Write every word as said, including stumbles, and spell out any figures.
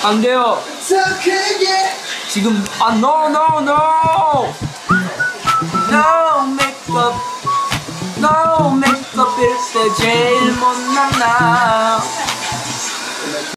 안 돼요. 지금 아 no no no no makeup no makeup 일 때 제일 못난 나